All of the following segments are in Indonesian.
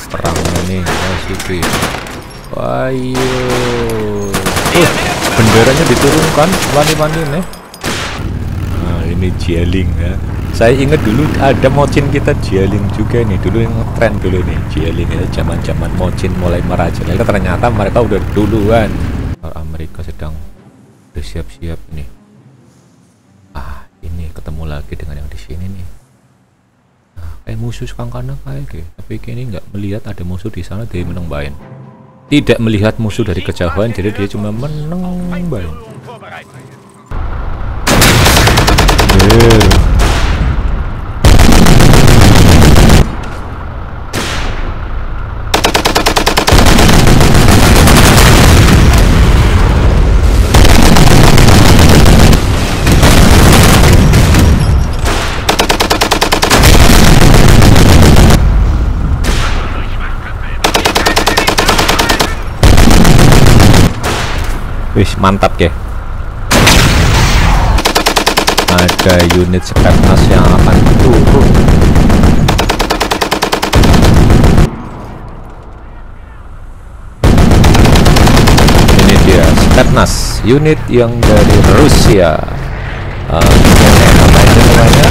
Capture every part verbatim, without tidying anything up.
perang ini masih. Ayo. Oh, benderanya diturunkan wani-wani nih. Nah, ini Jialing ya. Saya ingat dulu ada mocin kita Jialing juga nih, dulu yang tren dulu nih Jialing ya, zaman-zaman mocin mulai merajalela. Ternyata mereka udah duluan. Amerika sedang bersiap-siap nih. Ah, ini ketemu lagi dengan yang di sini nih. Nah, kayak musuh kangkana kayak gitu. Tapi ini nggak melihat ada musuh di sana, dia meneng bain. Tidak melihat musuh dari kejauhan, jadi dia cuma meneng bain. Yeah. Wih, mantap ya. Ada unit Spetsnaz yang akan turun. Ini dia Spetsnaz, unit yang dari Rusia. Uh, apa itu namanya?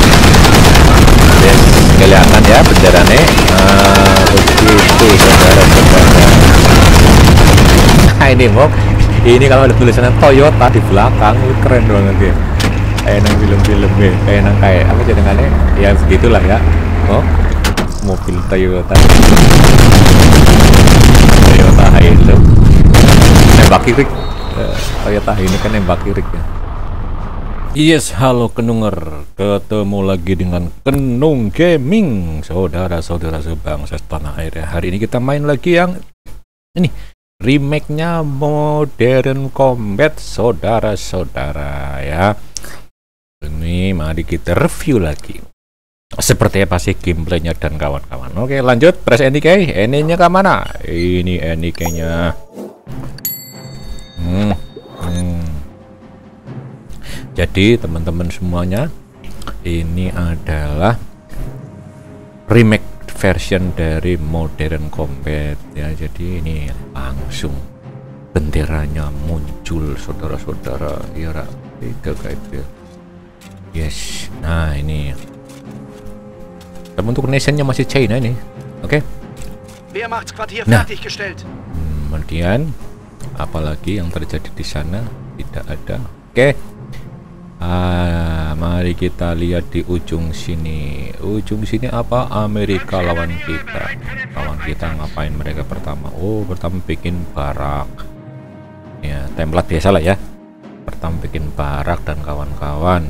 Yes, kelihatan ya benderanya. Uh, begitu saudara-saudara. Nah, ini mob. Ini kalau ada tulisannya Toyota di belakang, keren banget ya. Kayak nang film-film ya, kayak nang kayak apa jadinya? Ya begitulah ya. Oh, mobil Toyota. Toyota Hilux. Nembak kiri. Uh, Toyota ini kan nembak kiri ya. Yes, halo Kenunger. Ketemu lagi dengan Kenung Gaming, saudara-saudara sebangsa tanah air ya. Hari ini kita main lagi yang ini. Remake-nya Modern Combat, saudara-saudara ya. Ini mari kita review lagi. Seperti apa sih gameplaynya dan kawan-kawan. Oke, lanjut. Press N I K. N I-nya ke mana? Ini N I K-nya. Hmm. Hmm. Jadi teman-teman semuanya, ini adalah remake version dari Modern Combat ya. Jadi ini langsung benderanya muncul, saudara-saudara ya. Itu kayak itu. Yes. Nah, ini untuk nationnya masih China ini. Oke. Okay. Nah, kemudian apalagi yang terjadi di sana tidak ada. Oke. Okay. Ah, mari kita lihat di ujung sini. Ujung sini apa? Amerika lawan kita. Lawan kita ngapain mereka pertama? Oh, pertama bikin barak. Ya, template biasa lah ya. Pertama bikin barak dan kawan-kawan.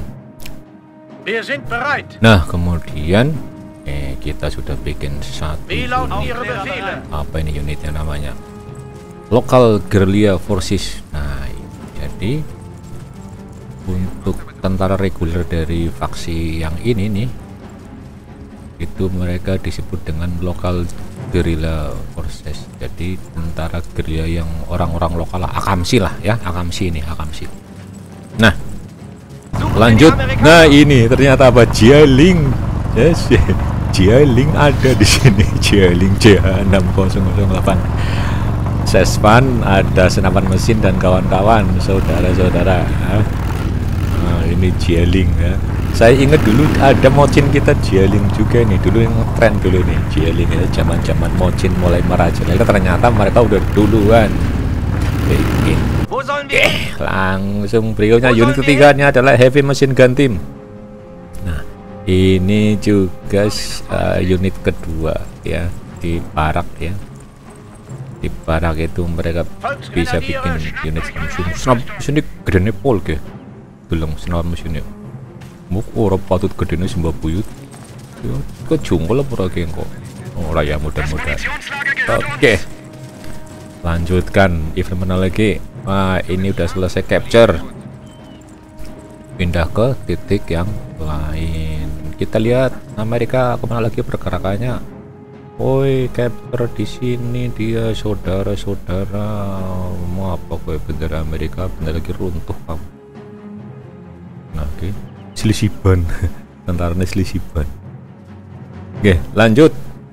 Nah, kemudian eh kita sudah bikin satu unit. Apa ini unitnya namanya? Local Guerrilla Forces. Nah, jadi untuk tentara reguler dari faksi yang ini nih, itu mereka disebut dengan local guerrilla forces. Jadi tentara gerilya yang orang-orang lokal lah, Akamsi lah ya, Akamsi ini, Akamsi. Nah, lanjut. Nah, ini ternyata apa? Jialing. Yes, Jialing ada di sini. Jialing J H enam nol nol delapan. Sespan, ada senapan mesin dan kawan-kawan, saudara-saudara. Nah, ini Jialing ya. Saya ingat dulu ada mocin kita Jialing juga nih, dulu yang tren dulu nih Jialing ya, zaman-zaman mocin mulai merajalela. Ternyata mereka udah duluan. Bikin. Eh, langsung berikutnya unit ketiganya adalah Heavy Machine Gun Team. Nah, ini juga uh, unit kedua ya di barak ya. Di barak itu mereka bisa bikin unit snap sini gedene pol ke. Belum senar mesinnya. Muk ora patut gedene sembah buyut. Ya, kejungkul apa lagi kok. Ora ya mudah-mudahan. Oke. Lanjutkan event mana lagi? Wah, ini udah selesai capture. Pindah ke titik yang lain. Kita lihat Amerika kemana lagi pergerakannya. Woi, capture di sini dia, saudara-saudara. Mau apa gue bendera Amerika bentar lagi runtuh kamu. Nah, oke. Okay. Selisih ban. Tentaranya selisih ban. Oke, lanjut.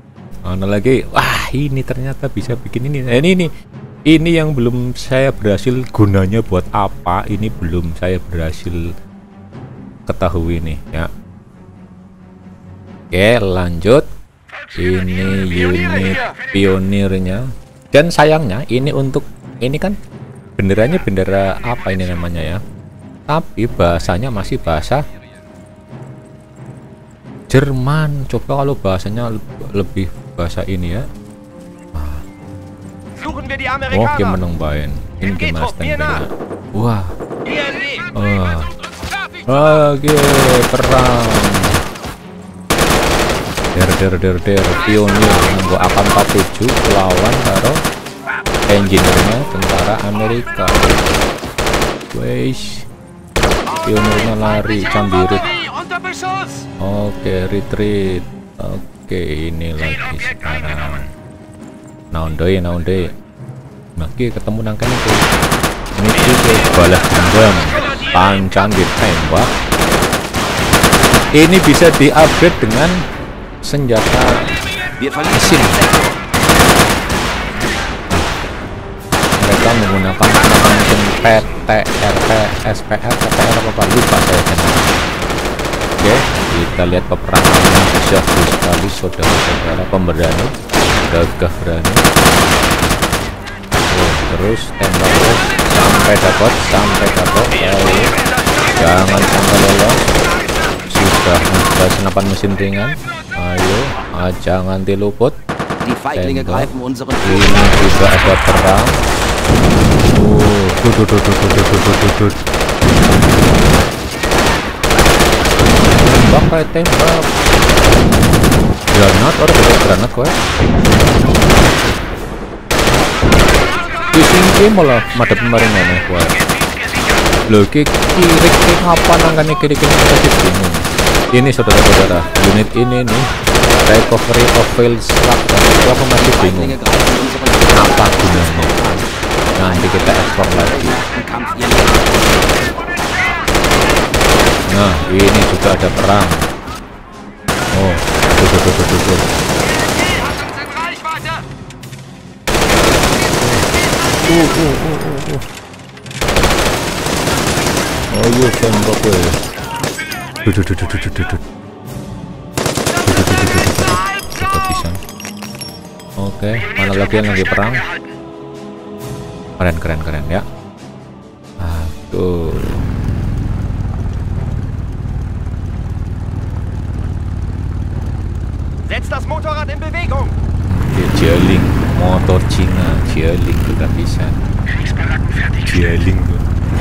Mana lagi? Wah, ini ternyata bisa bikin ini. Eh, ini ini ini yang belum saya berhasil gunanya buat apa? Ini belum saya berhasil ketahui nih ya. Oke, lanjut. Ini unit pionirnya. Dan sayangnya ini untuk ini kan benderanya bendera apa ini namanya ya? Tapi bahasanya masih bahasa Jerman. Coba kalau bahasanya lebih bahasa ini ya. Oke, menang bain. Ini gimana standnya? Wah. Oh. Oke, perang. Der der der der pionir nunggu akan empat tujuh lawan karo engineer-nya tentara Amerika. Weis. Pionirnya lari cambirit. Oke, retreat. Oke, ini lagi sekarang. Naondoi, naondoi. Maki ketemu nangkan itu. Ini juga balas dendam. Pancan ditembak. Ini bisa di-upgrade dengan senjata mesin. Mereka menggunakan senjata mesin P T R P, S P R, P T R apa lupa saya kan. Oke, kita lihat peperangannya syahdu sekali saudara-saudara pemberani, gagah berani. Oh, terus tembak terus sampai dapat, sampai dapat. Ayo, jangan sampai lolos. Sudah ada senapan mesin ringan. Ayo, ah, jangan diluput. Ini juga ada perang. Oh, dudut, dudut, dudut, dudut, dudut. Tembak kayak tembak. Granat, orang ada granat kok. Di sini malah madep kemarin aneh kok. Loh, kiri-kiri apa nangkanya kiri-kiri masih bingung. Ini saudara-saudara, unit ini nih recovery of failed slug. Itu aku masih bingung apa gunanya. Nanti kita ekspor lagi. Nah, ini juga ada perang. Oh, tuh tuh tuh tuh tuh, tuh. Uh, uh, uh, uh, uh. Oh, iya, tembak gue. Duh, duh, duh, duh, duh, duh, duh. Kita bisa. Oke, mana lagi yang lagi perang? Keren, keren, keren ya. Aduh. Setz das Motorrad in Bewegung. Jeling, motor Cina, jeling juga bisa. Jeling tuh.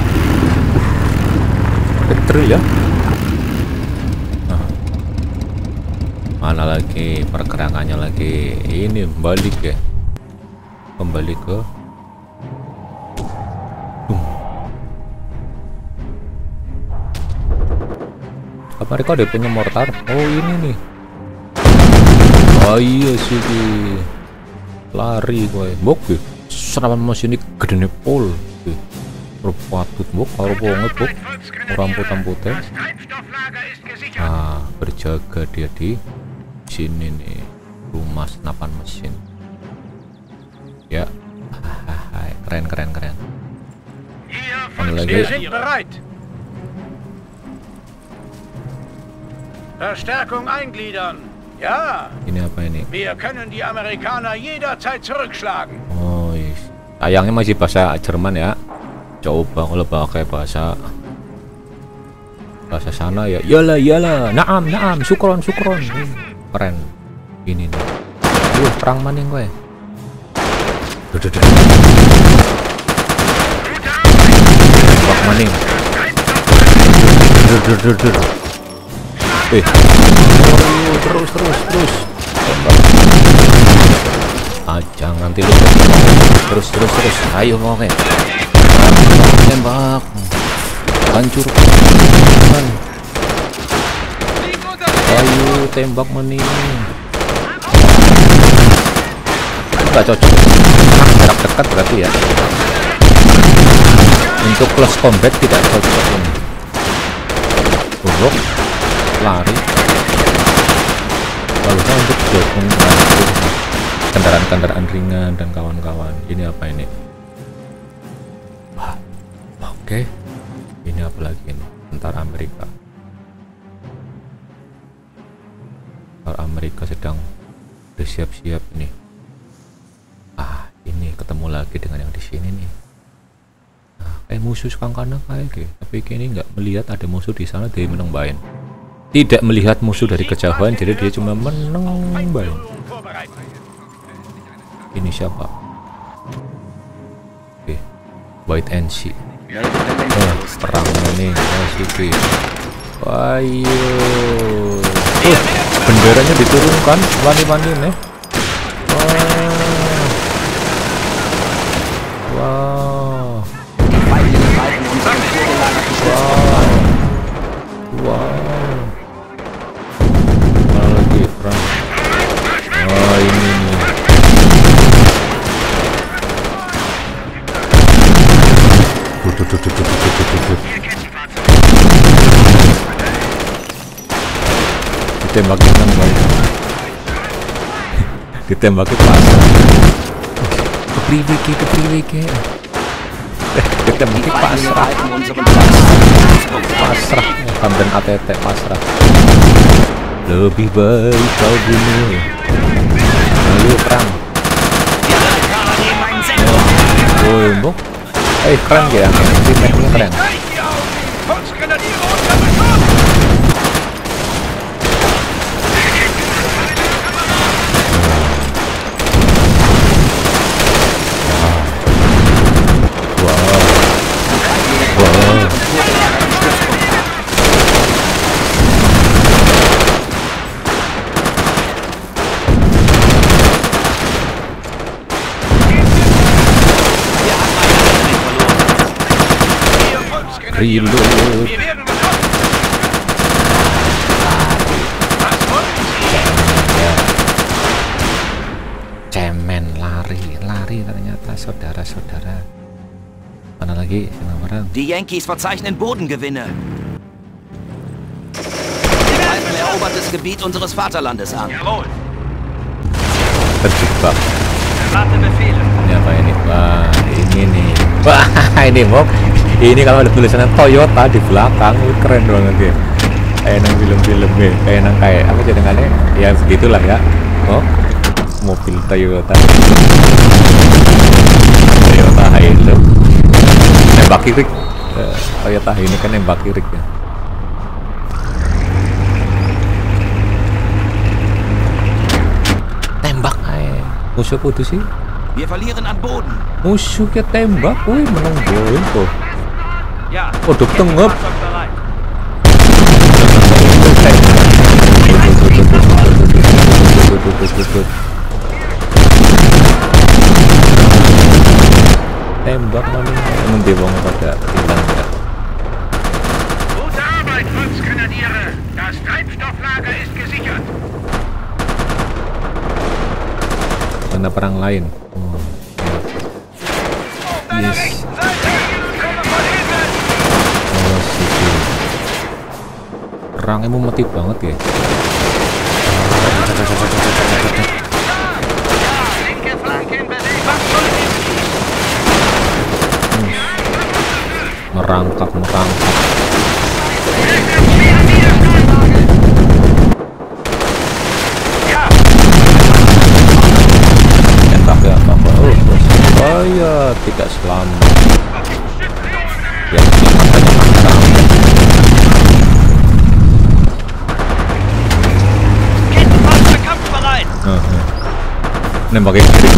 Betul ya. Nah. Mana lagi pergerakannya lagi? Ini balik ya. Kembali ke apa mereka ada punya mortar? Oh ini nih. Oh iya sih, lari gue. Bok ya, senapan mesin ini gede pol. Berpatut bok, kalau banget bok. Orang putang-putih. Ah, berjaga dia di sini nih, rumah senapan mesin. Ya, keren keren keren. Mana lagi? Verstärkung eingliedern. Ja. Ini apa ini? Wir können die Amerikaner jederzeit zurückschlagen. Oh, iya. Sayangnya masih bahasa Jerman ya. Coba kalau pakai bahasa bahasa sana ya. Yalah, yalah. Naam, naam. Sukron, sukron. Keren. Ini nih. Aduh, perang maning gue. Duh, duh, duh. Bak maning. Duh, duh, duh, duh. Eh, oh, terus terus terus. Ah, jangan tilu. Terus terus terus. Ayo oke. Tembak. Hancurkan. Ayo tembak meni. Enggak cocok. Jarak dekat berarti ya. Untuk close combat tidak cocok ini. Buruk. Lari. bagusnya untuk dukung kendaraan-kendaraan ringan dan kawan-kawan. Ini apa ini? Wah, oke okay. Ini apa lagi ini? Tentara Amerika. Tentara Amerika sedang bersiap-siap ini. Ah, ini ketemu lagi dengan yang di sini nih. Nah, kayak musuh kangkana kayak gitu. Tapi ini nggak melihat ada musuh di sana, dia menang bain. Tidak melihat musuh dari kejauhan, jadi dia cuma menang bain. Ini siapa? Oke, okay. Wait and see. Oh, perang ini, oh, sih. Ayo, oh, benderanya diturunkan, wani-wani nih. Wow, wow, wow, wow. Mana lagi perang? Oh, ini nih. Tuh, tuh, tuh, tuh, tuh, tuh, tuh, tuh. Ditembaki kan baik. Ditembaki pasrah. Kepriwiki, kepriwiki. Ditembaki pasrah. Pasrah. Kamden A T T pasrah. Lebih baik kau bunuh. Ayo perang. Oh, embok. Eh, keren ya, timnya keren. Reload. Cemen, lari, lari ternyata saudara-saudara. Mana lagi orang? Die Yankees verzeichnen Bodengewinne. Wir greifen erobertes Gebiet unseres Vaterlandes an. Jawohl. Terjebak. Erwarte Befehle. Ini apa ini? Wah, ini nih. Wah, ini Mok. Ini kalau ada tulisannya Toyota di belakang, keren banget ya. Kayak nang film-film ya, kayak nang kayak apa jaringannya? Ya begitulah ya. Oh, mobil Toyota. Toyota Hilux. Nembak kiri. Uh, Toyota ini kan nembak kiri ya. Tembak aja. Musuh putus sih. Wir verlieren an Boden. Musuhnya tembak, wih menang poin tuh. Ja. Oh, duk tengep. Tembak mana? Emang dia bang pada hilang ya. Gute Arbeit, Volksgrenadiere. Das Treibstofflager ist gesichert. Mana perang lain? Oh, yes. Perangnya mau mati banget ya. Hmm. Merangkak, merangkak. Enak ya, apa? Oh, oh ya, tidak selamat. Ya, selamat banyak nembak yang kiri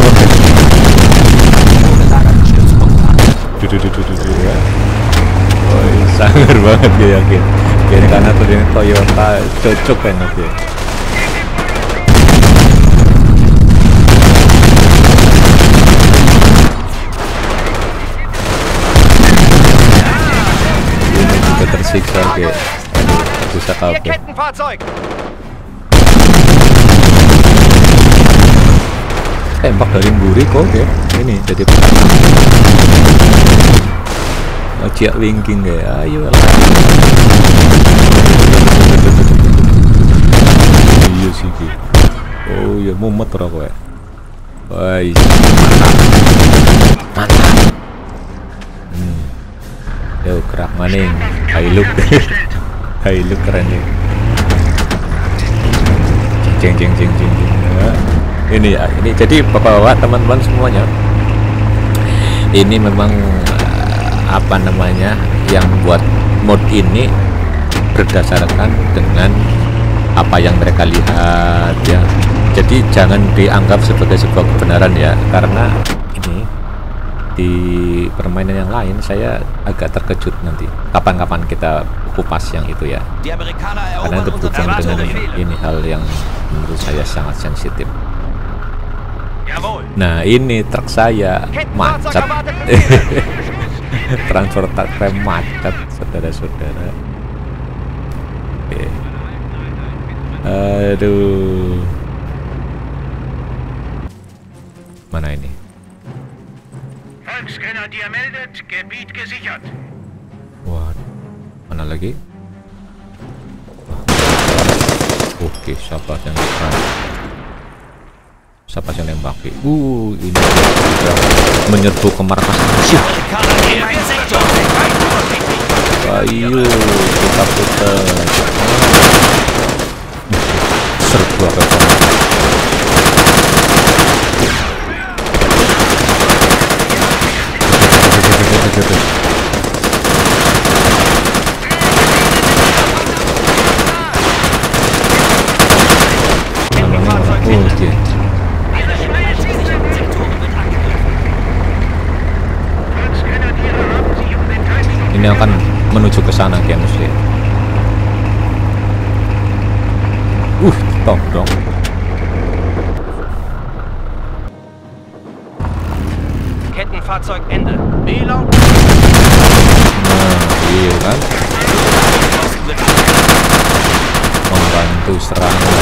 ya. Oh, sangar banget gue yakin. Kayaknya karena tuh ini Toyota cocok banget ya. Ini juga tersiksa kayak susah kabeh. Tembak dari mburi kok ya. Ini jadi perang. Ojek wingking ya. Ayo lah. iya sih. Oh iya mumet ora kowe. Wah, mantap. Hmm. Yo gerak maning. High look. High look keren ya. Jeng jeng jeng jeng jeng. Ini ya, ini jadi bapak-bapak teman-teman semuanya. Ini memang apa namanya yang buat mod ini berdasarkan dengan apa yang mereka lihat ya. Jadi jangan dianggap sebagai sebuah kebenaran ya, karena ini di permainan yang lain saya agak terkejut nanti kapan-kapan kita kupas yang itu ya, karena itu berhubungan dengan ini hal yang menurut saya sangat sensitif. Nah ini truk saya macet. Transportasi rem macet saudara-saudara. Oke. Aduh, mana ini? Volksgrenadier meldet, Gebiet gesichert. Wah, mana lagi? Oke, siapa yang nembak? Siapa yang nembak? Uh, ini sudah menyerbu ke markas musuh. Ayo kita putar. Serbu apa? Oke. Ini akan menuju ke sana ya muslim. Uh, stop dong. Kettenfahrzeug Ende. Belau. Nah, iya kan? Membantu serangan.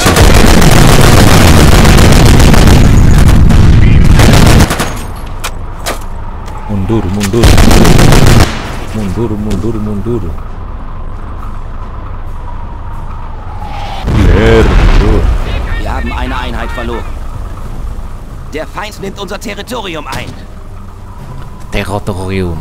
Mundur, mundur, mundur, mundur, mundur. Leer, mundur. Wir haben eine Einheit verloren. Der Feind nimmt unser Territorium ein. Territorium.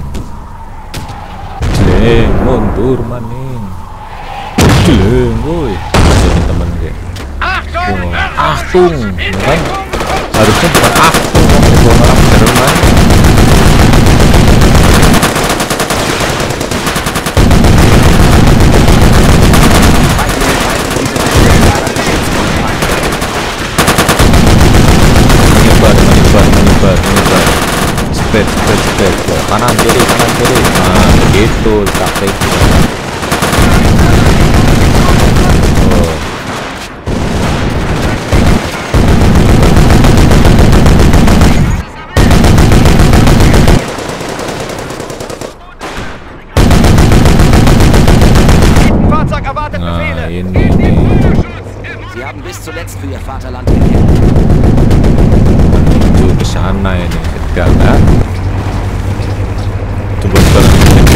Jeng, mundur maning. Jeng, woi. Teman-teman kayak. Achtung! Achtung, kan? Harusnya bukan Achtung, bukan orang Jerman. Menyebar, menyebar, spread, spread, spread, kanan kiri, kanan kiri, nah begitu taktiknya. Oh. Nah ini nih. Sie haben bis zuletzt für ihr Vaterland gekämpft. Menuju ke sana ini sedang kan? Coba coba.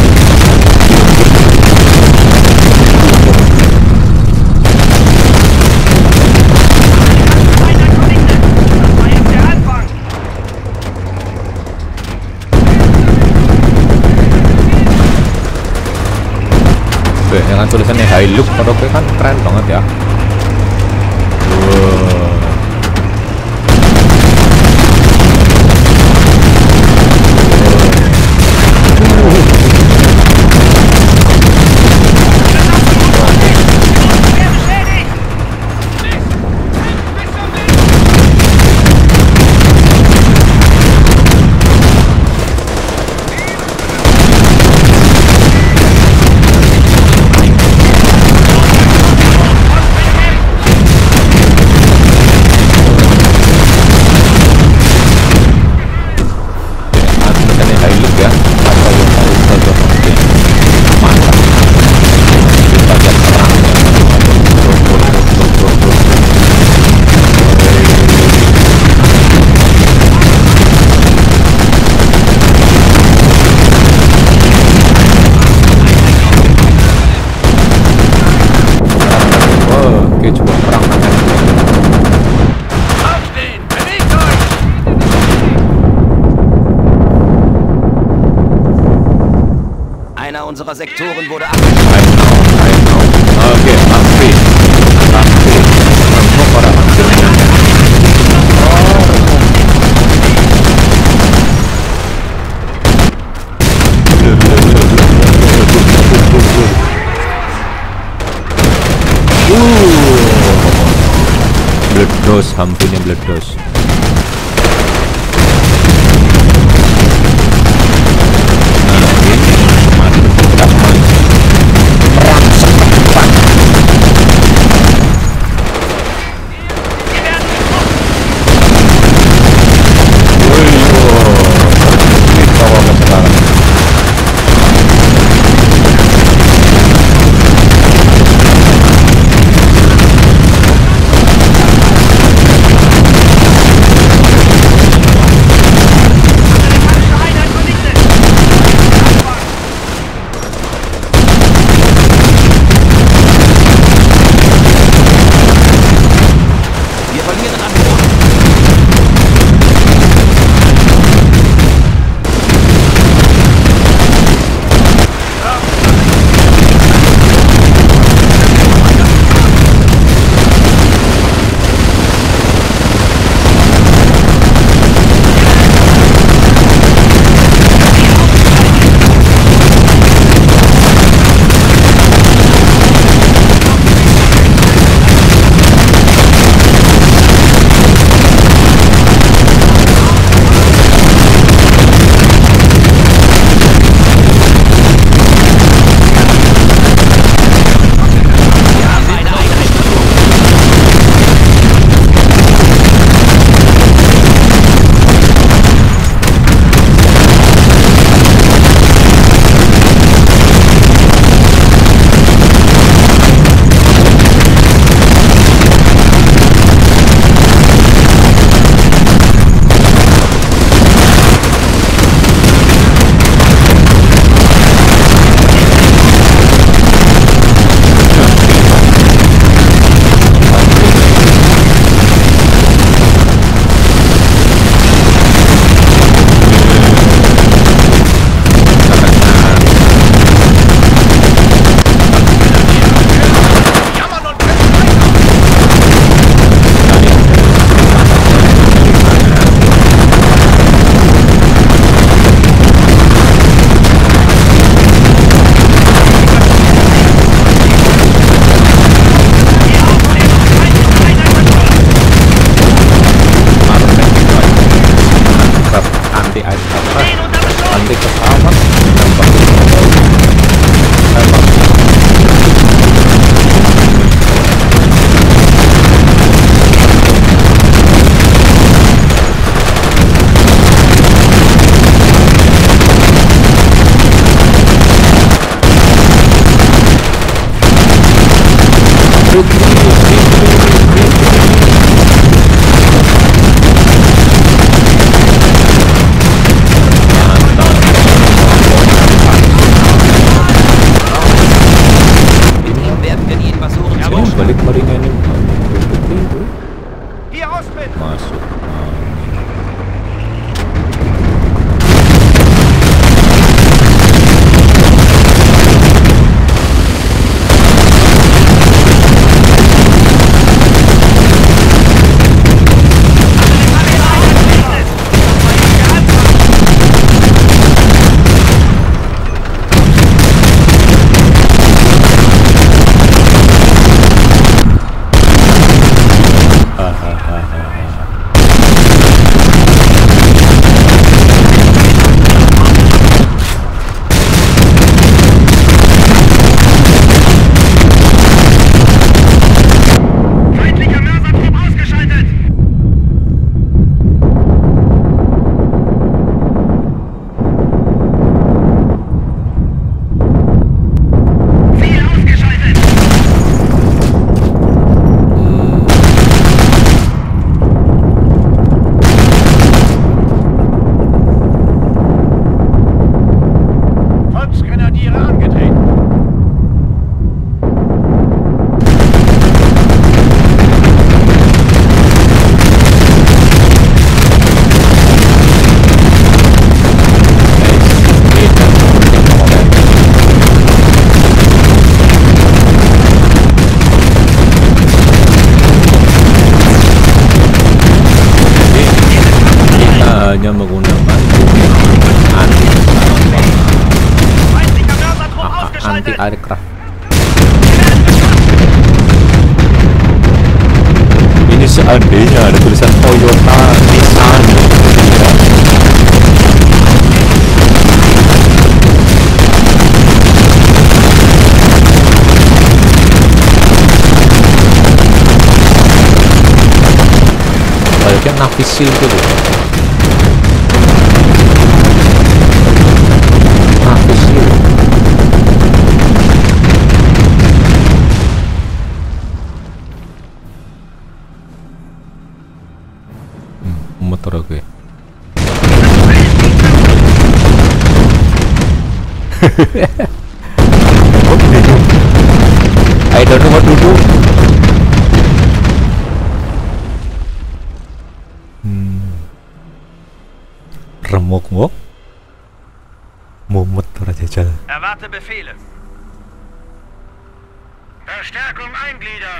Oke, yang tulisannya high look pada kan keren banget ya. Wow. Sektoren wurde I know, I know. Oke, api, api. Semua pada hasilnya. Meledos, hampirnya meledos. Nah, ini mati bekas manis. Merangsek ke depan. Woi, ini bawa ke sekarang. Wir verlieren an Bord. Anti air apa? Anti pesawat. Mantap. hanya menggunakan anti anti aircraft. Ini seandainya ada tulisan Toyota, Nissan, ya. Baliknya navisil gitu. Navisil. Hmm, motor aku ya. I don't know what to do. Remuk-muk mumet aja jalan. Erwarte Befehle. Verstärkung eingliedern.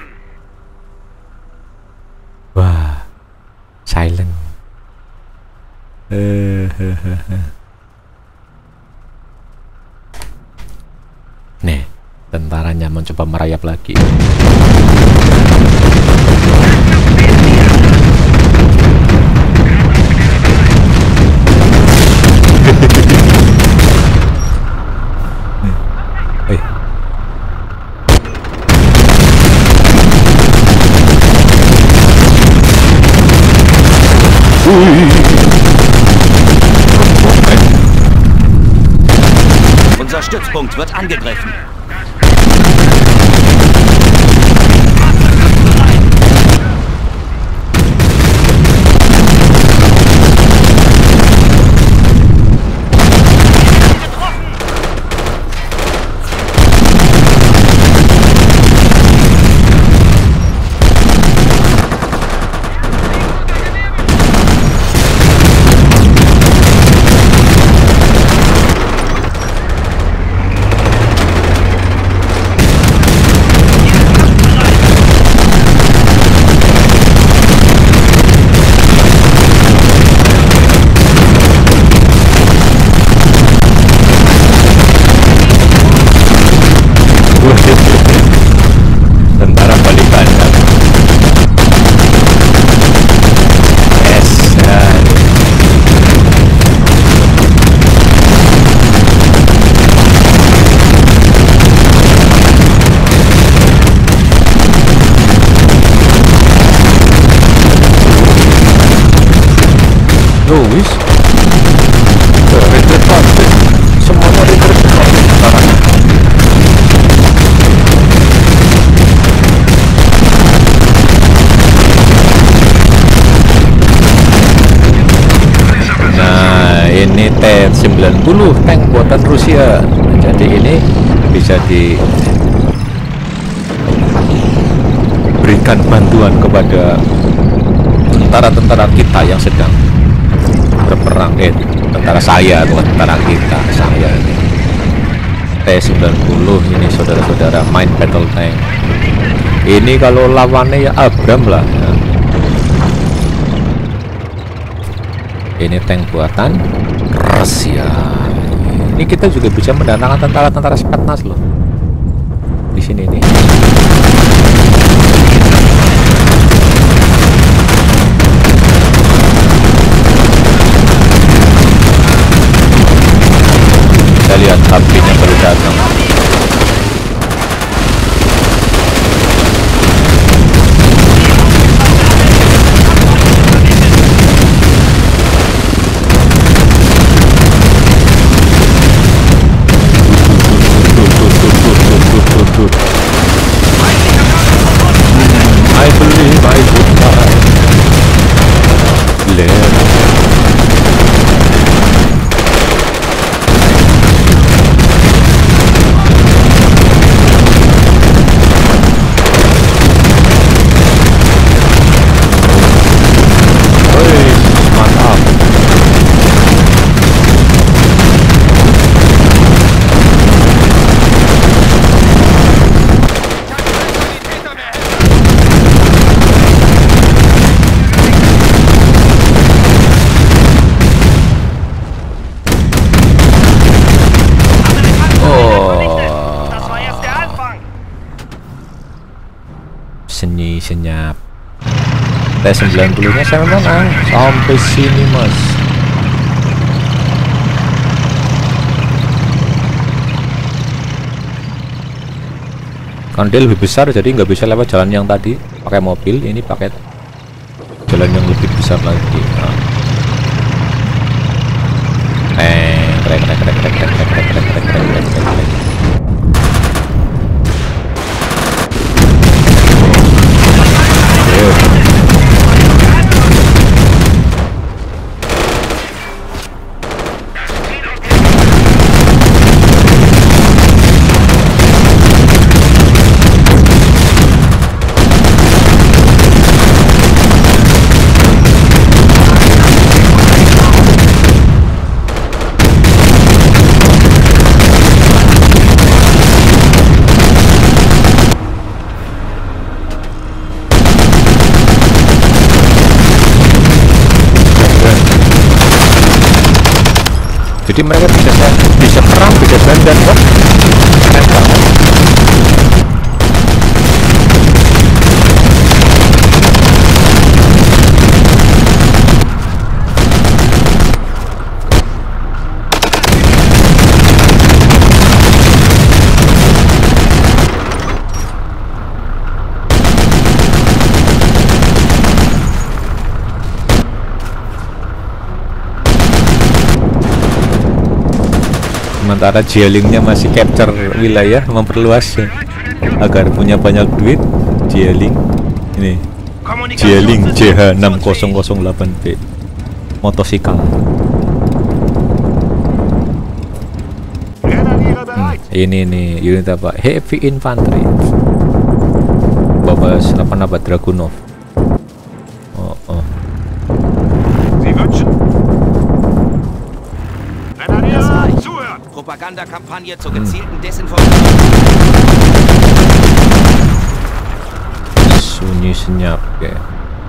Wah, silent. Eh, nih, tentaranya mencoba merayap lagi. Unser Stützpunkt wird angegriffen. Tentara balikan ya. Yes, ya. Yo, wis. Retreat, semuanya retreat tentaranya. Nah, ini T sembilan puluh tank buatan Rusia. Jadi ini bisa diberikan bantuan kepada tentara-tentara kita yang sedang berperang. Eh, tentara saya, bukan tentara kita, saya ini. T sembilan puluh ini saudara-saudara, main battle tank. Ini kalau lawannya ya Abram lah ya. Ini tank buatan Rusia. Ini kita juga bisa mendatangkan tentara-tentara Spetsnaz loh di sini nih. Kita lihat apinya baru datang. I believe I would die. Live. T sembilan puluh nya saya menang sampai sini mas. Kan dia lebih besar jadi nggak bisa lewat jalan yang tadi pakai mobil, ini pakai jalan yang lebih besar lagi. Nah. Eh, krek krek krek krek krek krek krek krek krek krek krek. Jadi mereka bisa bisa perang, bisa dandan kok. Keren banget. Sementara Jialingnya masih capture wilayah, memperluas ya, agar punya banyak duit. Jialing ini Jialing J H enam nol nol delapan B motosikal. hmm, ini nih unit apa, heavy infantry bawa senapan apa Dragunov. Oh, oh. Propagandakampagne zur gezielten Desinformation. Sunyi senyap ya.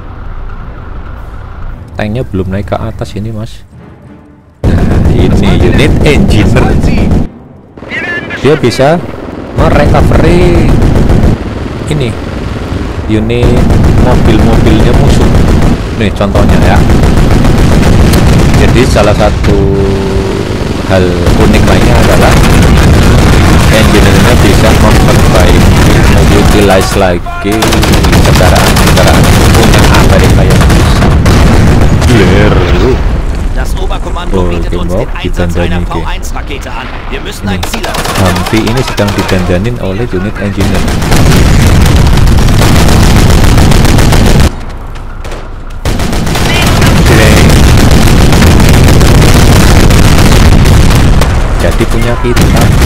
Tanknya belum naik ke atas ini mas. Nah, ini unit engineer. Dia bisa merecovery ini unit mobil-mobilnya musuh. Nih contohnya ya. Jadi salah satu hal unik lainnya adalah engineer-nya bisa memperbaiki, utilize lagi kendaraan-kendaraan punya Amerika yang bisa. Clear. Das Oberkommando bietet uns den Einsatz einer V eins Rakete an. Wir müssen ein Ziel erreichen. Hampi ini sedang didandanin oleh unit engineer. Jadi punya kita.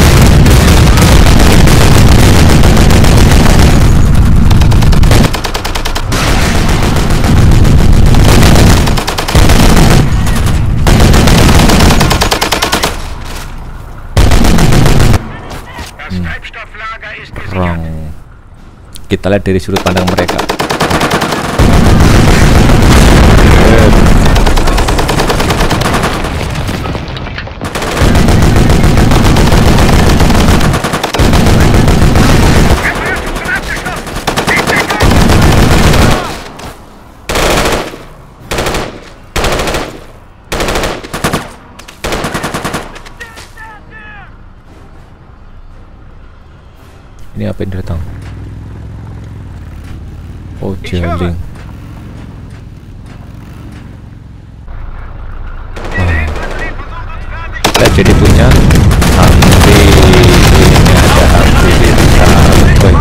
Hmm. Perang. Kita lihat dari sudut pandang mereka. Ini apa yang datang? Oh, Jialing. Oh. Kita jadi punya Hampi. Ini ada Hampi desa. Oh.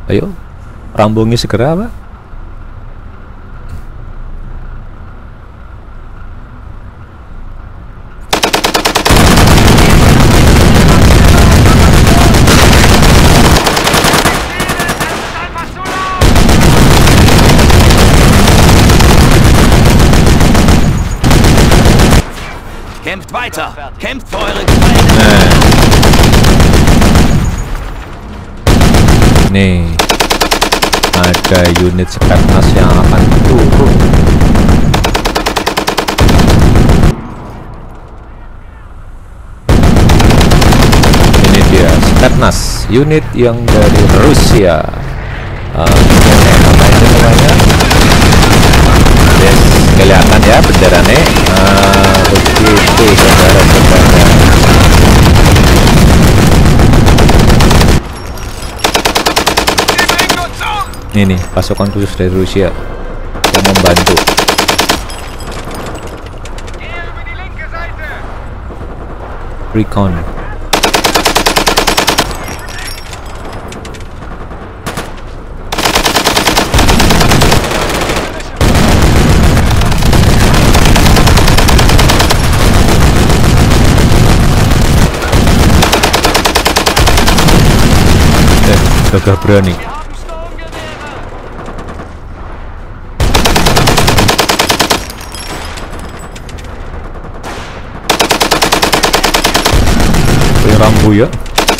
Ayo, rambungi segera, Pak. Kämpft weiter! Kämpft für eure Gefallenen! Nih, ada unit Spetsnaz yang akan turun. Ini dia Spetsnaz, unit yang dari Rusia. Uh, apa itu namanya? Yes, kelihatan ya benderanya. Uh, begitu saudara-saudara. Ini nih pasukan khusus dari Rusia yang membantu. Recon. Eh, gagah berani. Rambu ya.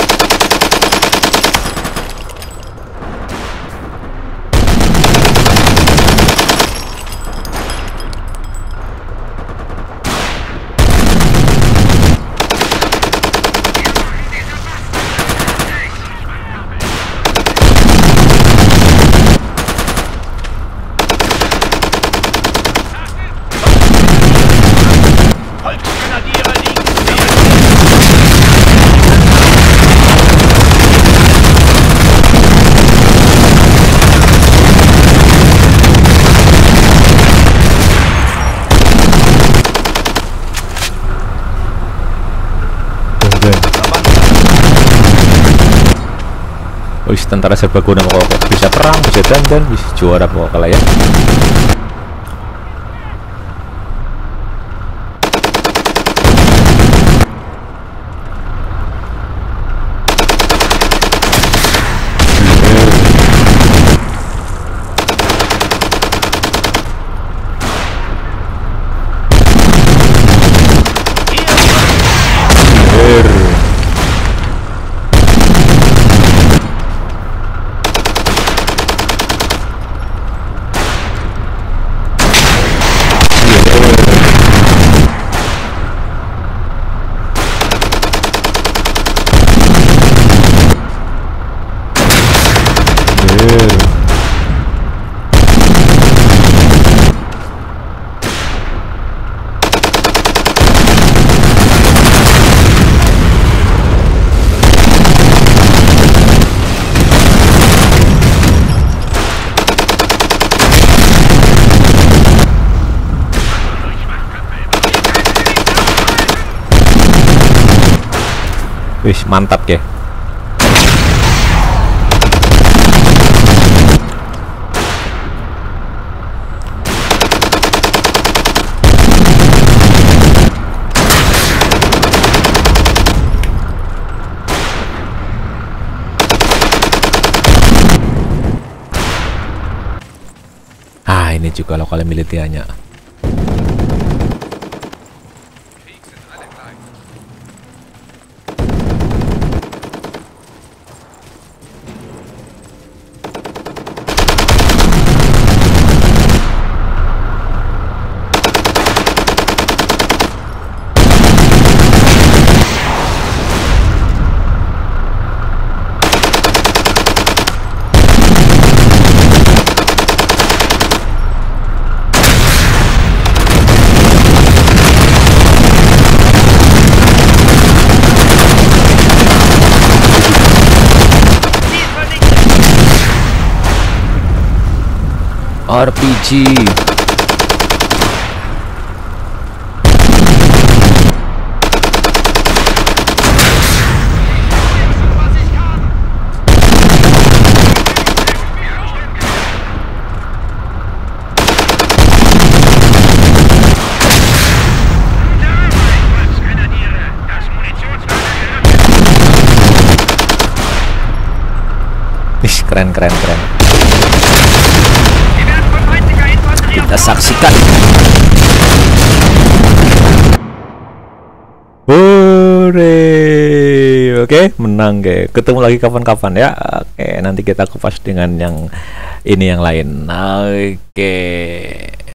Wih, tentara serbaguna pokoknya bisa perang, bisa dandan, bisa juara pokoknya ya. Wih, mantap ya. Ah, ini juga lokal militernya. R P G. keren keren keren. Kita saksikan. Hore, oke, menang guys. Ketemu lagi kapan-kapan ya. Oke, nanti kita kupas dengan yang ini yang lain. Oke.